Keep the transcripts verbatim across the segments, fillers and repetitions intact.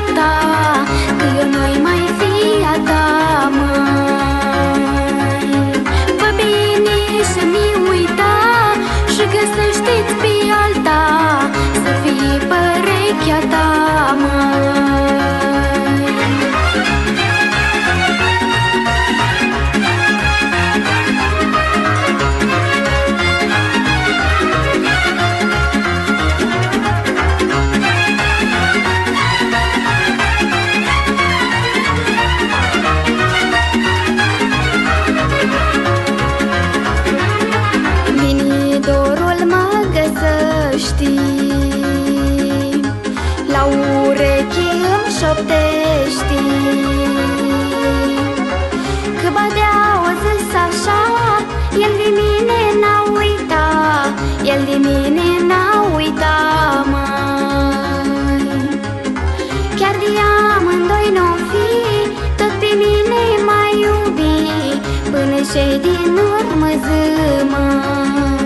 ta, că eu nu-i mai fi a ta, măi. Fă bine să-mi uita și găsește-ți pe alta, să fie perechea ta, măi. La ureche îmi șoptești că Badea o zis așa, el de mine n-a uitat, el de mine n-a uitat, măi. Chiar de amândoi n-o fi, tot pe mine m-ai iubi, până și din urmă zi, măi.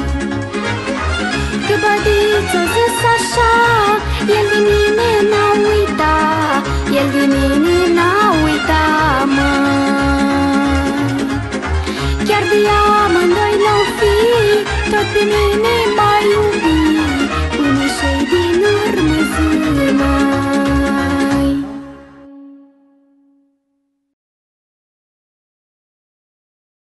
Că Badiță zis așa, el de mine n-a uitat, el de mine n-a uitat, măi. Chiar de amândoi n-o fi, tot pe mine m-ai iubit.